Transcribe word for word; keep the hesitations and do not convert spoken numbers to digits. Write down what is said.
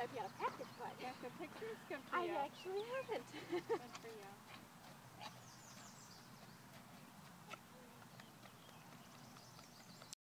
if you had a package, but Got the pictures? Good for I you. actually haven't. Good for you.